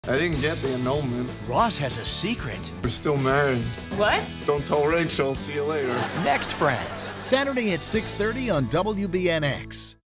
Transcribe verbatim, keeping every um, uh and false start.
I didn't get the annulment. Ross has a secret. We're still married. What? Don't tell Rachel. See you later. Next, Friends. Saturday at six thirty on W B N X.